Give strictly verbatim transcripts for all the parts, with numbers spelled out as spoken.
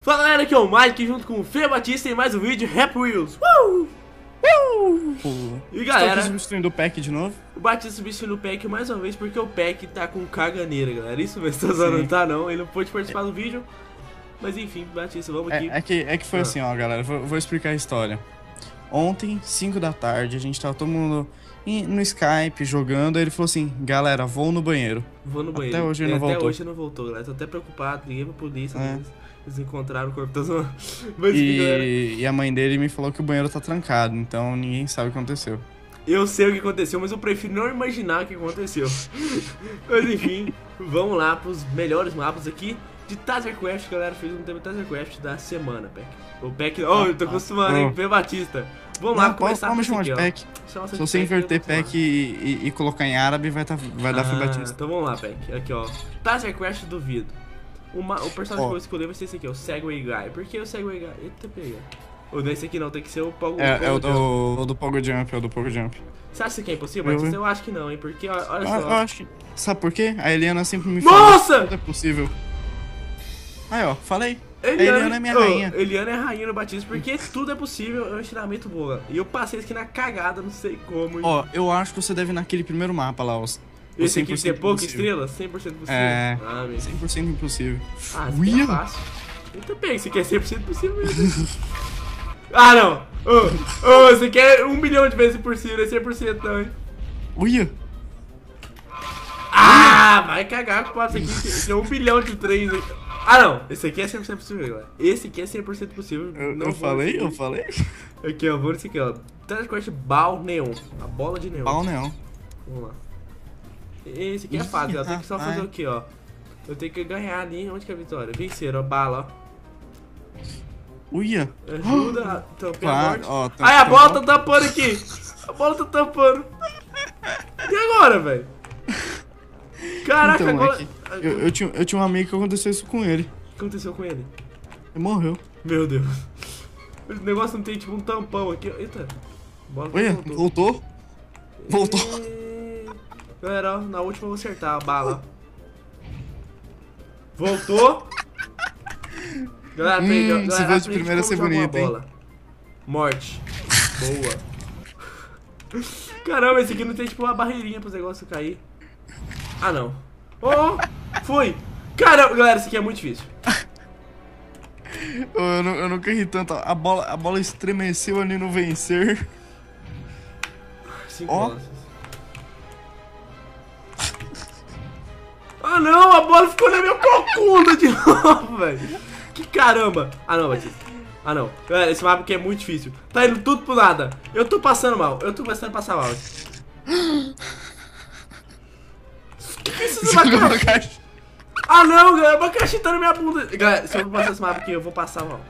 Fala galera, aqui é o Mike junto com o Fê Batista em mais um vídeo Rap Wheels. Uh! Uh! E galera, estou substituindo o Pack de novo. O Batista substituindo o Pack mais uma vez porque o Pack tá com caganeira, galera. Isso mesmo, não tá não, ele não pôde participar do vídeo. Mas enfim, Batista, vamos aqui. É, é, que, é que foi ah. assim, ó, galera, vou, vou explicar a história. Ontem, cinco da tarde, a gente tava todo mundo no Skype jogando, aí ele falou assim: galera, vou no banheiro. Vou no banheiro. Até hoje ele é, não voltou. Até hoje ele não voltou, galera. Tô até preocupado, liguei pra polícia. É. Eles, eles encontraram o corpo das Mas, e, galera, e a mãe dele me falou que o banheiro tá trancado, então ninguém sabe o que aconteceu. Eu sei o que aconteceu, mas eu prefiro não imaginar o que aconteceu. Mas enfim, vamos lá pros melhores mapas aqui de Tazercraft, galera. Fez um tema Tazercraft da semana, Pack. O Pack. Oh, eu tô acostumando, hein? Fê Batista. Vamos não, lá começar com com me chamar de Pack. Se você inverter Pack e, e, e colocar em árabe, vai, tá, vai ah, dar Fê Batista. Então vamos lá, Pack. Aqui, ó. Tazercraft duvido. Uma, o personagem oh. que eu vou escolher vai ser esse aqui, o Segway Guy. Por que o Segway Guy? Eita, pega. Ou não é esse aqui não, tem que ser o Pogo É, Pogo é o, do, o do Pogo Jump, é o do Pogo Jump. Você acha que isso aqui é impossível? Mas eu, eu acho que não, hein? Porque, olha eu, só. Eu acho que... Sabe por quê? A Eliana sempre me fala. Nossa! Tudo é possível. Aí, ó, falei. Eliana, a Eliana é minha oh, rainha. Eliana é a rainha no batismo, porque tudo é possível, é um ensinamento boa. E eu passei isso aqui na cagada, não sei como. Ó, eu acho que você deve ir naquele primeiro mapa lá, os... Esse aqui tem pouca estrela? cem por cento possível? É, ah, cem por cento impossível. Ah, isso é fácil. Eu também, isso aqui é cem por cento possível mesmo. Ah, não! Oh, oh, esse aqui é um milhão de vezes impossível, é cem por cento não, hein? Uia! Ah, Uia. Vai cagar com esse aqui, esse é um bilhão de três. Ah, não! Esse aqui é cem por cento possível, galera. Esse aqui é cem por cento possível. Eu, não eu falei, eu falei. Aqui, ó, vou nesse aqui, ó. Tazercraft Ball Neon. A bola de neon. Ball Neon. Vamos lá. Esse aqui é fácil, eu tenho que só fazer o que, ó. Eu tenho que ganhar ali, onde que é a vitória? Vencer, ó, bala, ó. Uia! Ajuda, tampei a morte. Ó, tá, ai, a bola tá tampando aqui! A bola tá tampando! E agora, velho? Caraca, então, agora... É eu, eu, tinha, eu tinha um amigo que aconteceu isso com ele. O que aconteceu com ele? Ele morreu. Meu Deus. O negócio não tem tipo um tampão aqui. Eita. Bola Uia, voltou? Voltou? Voltou. E... Galera, ó, na última eu vou acertar a bala. Voltou. Galera, hum, perdeu. Galera, se for de primeira ser bonito, hein? Morte. Boa. Caramba, esse aqui não tem tipo uma barreirinha pros negócios cair. Ah, não. Oh, fui. Caramba, galera, esse aqui é muito difícil. eu, não, eu nunca ri tanto. A bola, a bola estremeceu ali no vencer. Cinco bolas. Ah não, a bola ficou na minha cocunda de novo, velho. Que caramba. Ah não, Batista. Ah não. Galera, esse mapa aqui é muito difícil. Tá indo tudo pro nada. Eu tô passando mal. Eu tô começando a passar mal. Que que é isso, abacaxi? Ah não, galera. O abacaxi tá na minha bunda. Galera, se eu não passar esse mapa aqui, eu vou passar mal.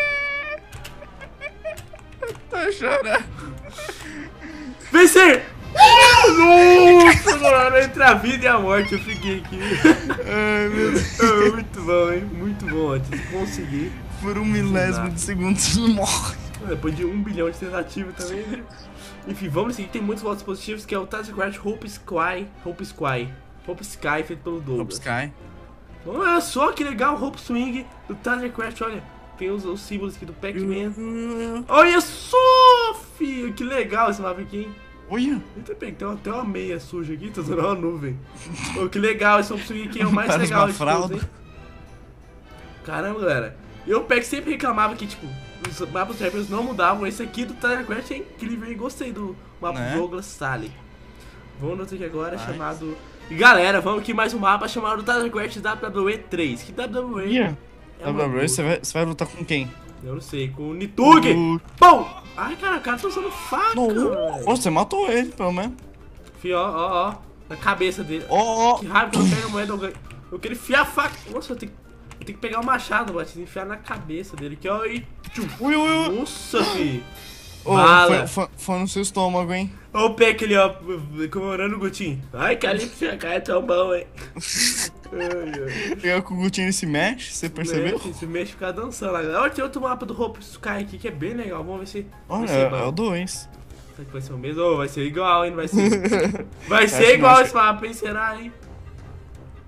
Tá chorando. Vencer! Nossa, mano, entre a vida e a morte eu fiquei aqui. Ai, meu Deus. É muito bom, hein? Muito bom, antes de conseguir. Por um milésimo de segundo você morre. Depois de um bilhão de tentativas também, né? Enfim, vamos seguir. Tem muitos votos positivos, que é o Tazercraft Hope Sky. Hope Sky. Hope Sky, feito pelo Douglas. Hope Sky. Olha só que legal, Hope Swing do Tazercraft, olha. Tem os, os símbolos aqui do Pac-Man. Olha só, filho, que legal esse mapa aqui, hein? Olha! Tem até uma meia suja aqui, tô usando uma nuvem. Oh, que legal, esse Hope Swing aqui é o mais legal de todos, hein? Caramba, galera. Eu, o Pack sempre reclamava que, tipo, os mapas Champions não mudavam. Esse aqui do Tazercraft é incrível e gostei do mapa né? Douglas Sally. Vamos no outro aqui agora, nice. chamado... E galera, vamos aqui mais um mapa chamado Tazercraft W W E três. Que W W E... Yeah. É W W E, você vai, você vai lutar com quem? Eu não sei, com o Nitug! Uh. Bom! Ai, cara, o cara tá usando faca! Não, você matou ele, pelo menos. Fio, ó, ó, ó. Na cabeça dele. Ó, ó. Que raiva que eu pego a moeda, eu ganho. Eu quero enfiar a faca. Nossa, eu tenho, eu tenho que pegar o machado, Batista, e enfiar na cabeça dele. Aqui, ó, e... Ui, ui, ui. Nossa, fi. Oh, foi, foi, foi no seu estômago, hein? Ó o Pack ali, ó, comemorando o Gutinho. Ai, Calypso, cara, é tão bom, hein? Pegar com o Gutinho ele se mexe, você percebeu? Se mexe e fica dançando lá. Olha, tem outro mapa do Hope Sky aqui que é bem legal. Vamos ver se. Olha, é, é o dois. Será que vai ser o mesmo? Oh, vai ser igual, hein? Vai ser, vai ser igual esse mapa, hein? Será, hein?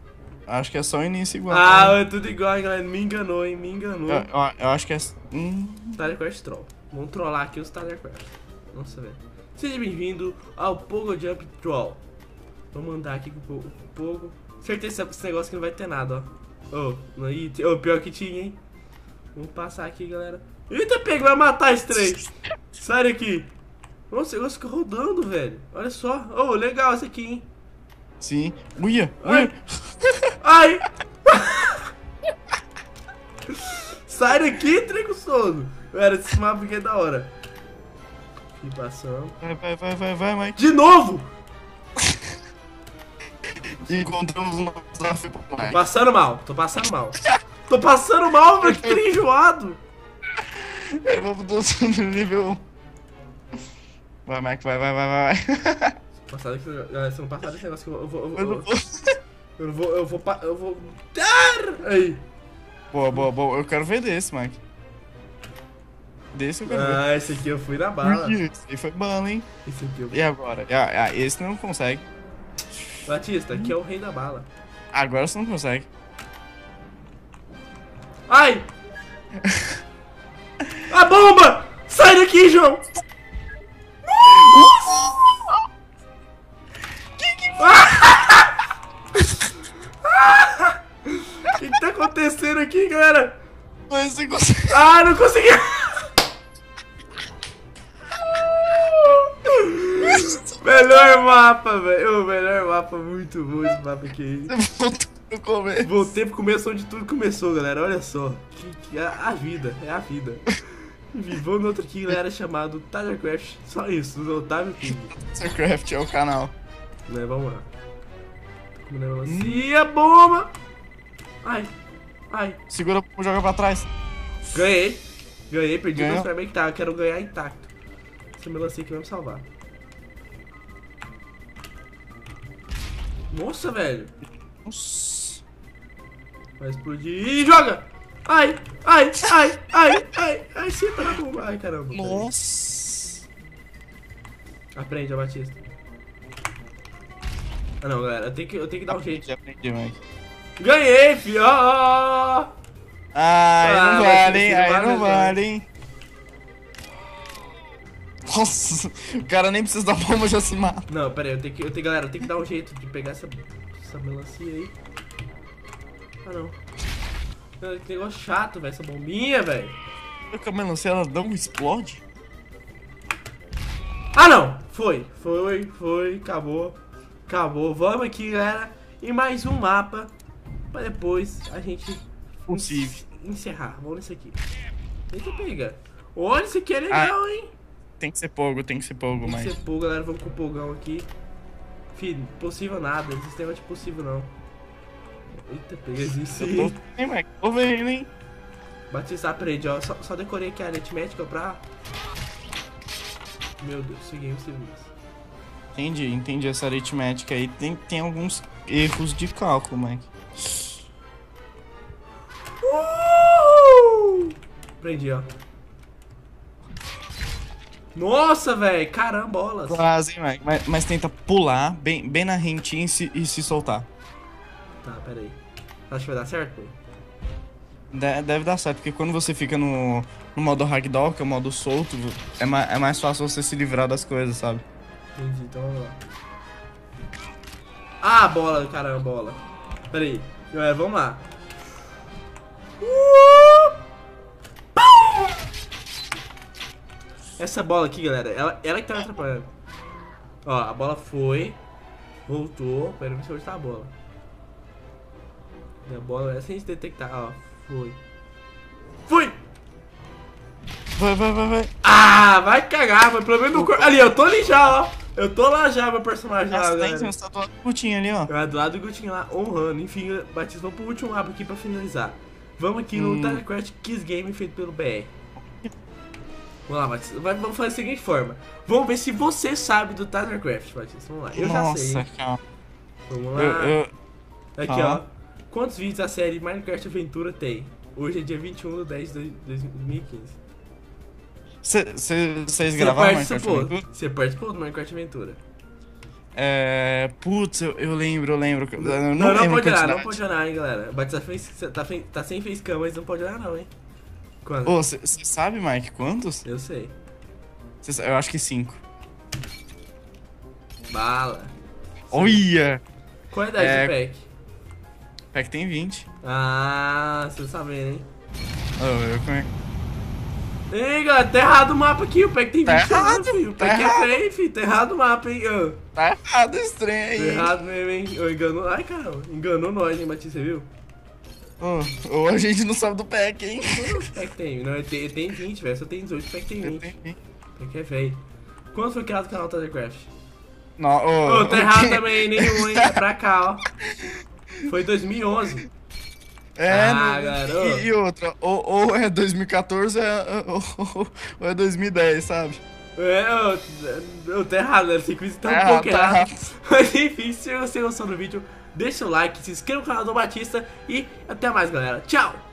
Acho que é só o início igual. Ah, é tudo igual, hein, galera. Me enganou, hein? Me enganou. Eu, eu, eu acho que é... Hum... Tylerquest Troll. Vamos trollar aqui os Tylerquest. Nossa, velho. Seja bem-vindo ao Pogo Jump Troll. Vamos andar aqui com o Pogo. Certeza que esse negócio aqui não vai ter nada, ó. Ô, oh, oh, pior que tinha, hein? Vamos passar aqui, galera. Eita, pega, vai matar esse trem. Sai daqui. Nossa, o negócio fica rodando, velho. Olha só. Oh, legal esse aqui, hein? Sim. Uia, uia. Ai! Sai daqui, trem com sono. Galera, esse mapa aqui é da hora. Aqui passando. Vai, vai, vai, vai, vai, Mike. De novo! Encontramos um novo desafio pro Mike. Tô passando mal, tô passando mal. Tô passando mal, velho, que trem enjoado. Eu vou pro nível um. Vai, Mike, vai, vai, vai, vai. Passar daqui, galera, se não passar desse negócio que eu vou. Eu vou. Eu, Eu vou, eu não vou. Eu vou. pa- Eu vou. Dar! Aí. Boa, boa, boa. Eu quero ver desse, Mike. Desse eu quero ver. Ah, esse aqui eu fui na bala. Ih, esse aí foi bala, hein? Esse aqui eu. E agora? Ah, ah, esse não consegue. Batista, aqui é o rei da bala. Agora você não consegue. Ai! A bomba! Sai daqui, João! O que, que tá acontecendo aqui, galera? Mas você consegue. Ah, não consegui! Melhor mapa, velho. O melhor mapa, muito bom esse mapa aqui. Você voltou no começo. Voltei pro começo onde tudo começou, galera. Olha só. Que, que a, a vida, é a vida. Enfim, vamos no outro aqui, galera, chamado Tylerquest. Só isso, do Otávio King. Starcraft é o canal. Né, vamos lá. Como melancia, bomba! Ai, ai. Segura o joga pra trás. Ganhei. Ganhei, perdi Ganhou? dois pra mim que tá. Quero ganhar intacto. Essa melancia aqui vai me salvar. Nossa, velho. Nossa. Vai explodir. Ih, joga! Ai, ai, ai, ai, ai, ai, senta na bomba. Ai, caramba. peraí. Nossa. Aprende, ó, Batista. Ah, não, galera. Eu tenho que, eu tenho que dar um jeito. Já aprendi, Mike. Ganhei, fio! Ó, ó. Ai, Ah, não vai vale, ser hein? esse Aí vale, não vai. vale, hein? Nossa, o cara nem precisa da bomba, já se mata. Não, pera aí, eu tenho que, eu tenho, galera, eu tenho que dar um jeito de pegar essa, essa melancia aí. Ah, não. Cara, que negócio chato, velho, essa bombinha, velho. A melancia, ela não explode? Ah, não! Foi, foi, foi, acabou. Acabou. Vamos aqui, galera, em mais um mapa. Pra depois a gente Possível. encerrar. Vamos nesse aqui. Eita, pega. Olha, isso aqui é legal, hein? Tem que ser pogo, tem que ser pogo, Tem que mas... ser pô, galera, vamos com o pulgão aqui. Filho, possível nada, esse sistema de possível não. Eita, pega isso Eu aí. tô... Hein, Mike? Tô vendo, hein? Batista, aprende, ó. Só, só decorei aqui a aritmética pra... Meu Deus, seguimos, seguimos. Entendi, entendi essa aritmética aí. Tem, tem alguns erros de cálculo, Mike. Uh! Aprendi, ó. Nossa, velho, carambolas. Quase, hein, Mike? Mas, mas tenta pular bem, bem na rentinha e se, e se soltar. Tá, pera aí. Acho que vai dar certo, pô? De- Deve dar certo, porque quando você fica no, no modo ragdoll, que é o modo solto, é, ma é mais fácil você se livrar das coisas, sabe? Entendi, então vamos lá. Ah, bola, carambola. Pera aí. Galera, vamos lá. Uh! Essa bola aqui, galera, ela, ela que tá me atrapalhando. Ó, a bola foi. Voltou. Pera, ver se onde tá a bola. E a bola é sem a gente detectar. Ó, foi. Fui! Vai, vai, vai, vai. Ah, vai cagar, mas pelo menos no corpo. Ali, eu tô ali já, ó. Eu tô lá já, meu personagem lá, Nossa, galera. tem você tá do lado do Gutinho ali, ó. Ah, do lado do Gutinho lá, honrando. Enfim, Batista, vamos pro último mapa aqui pra finalizar. Vamos aqui no Hum. Tylerquest Kiss Game feito pelo B R. Vamos lá, Batista. Vai- Vamos fazer da seguinte forma. Vamos ver se você sabe do Tylercraft, Batista. Vamos lá. Eu já sei. Nossa, hein? calma. Vamos lá. Eu, eu... Aqui, Ah. ó. Quantos vídeos a série Minecraft Aventura tem? Hoje é dia vinte e um de dez de dois mil e quinze. Vocês Você gravaram Minecraft participou. Aventura? Você participou do Minecraft Aventura. É. Putz, eu, eu lembro, eu lembro. Eu não, Não, não lembro pode a olhar, não quantidade. pode olhar, hein, galera. O Batista fez, tá, fe- tá sem facecam, mas não pode olhar, não, hein. Quando? Ô, você sabe, Mike, quantos? Eu sei. Cê sa- eu acho que cinco. Bala. Olha! Qual a idade É- do pack? Pack tem vinte. Ah, você sabendo, hein. Oh, eu come... Ei, galera, tá errado o mapa aqui. O pack tem Tá vinte errado, anos, filho. O tá pack errado. é feio, filho. Tá errado o mapa, hein. Ô, Tá errado esse trem tá aí. errado mesmo, hein. Eu enganou. Ai, caramba. Enganou nós, hein, Batista, você viu? Ô, ô, a gente não sabe do pack, hein? Quantos pack tem? Não, tem, tem vinte, velho. Só tem dezoito, o pack tem Eu vinte. tenho vinte. O pack é velho. Quando foi criado o canal Thundercraft? Não, ô, Ô, tá o errado quê? também, nenhum, hein? É pra cá, ó. Foi dois mil e onze. É, Ah, não- garoto. e, e outra, ou, ou é dois mil e quatorze ou é, ou, ou é dois mil e dez, sabe? É, ô, ô, tá errado, né? Esse quiz tá Tá um pouco errado, tá errado. Mas enfim, se você gostou do vídeo, deixa o like, se inscreva no canal do Batista e até mais, galera. Tchau!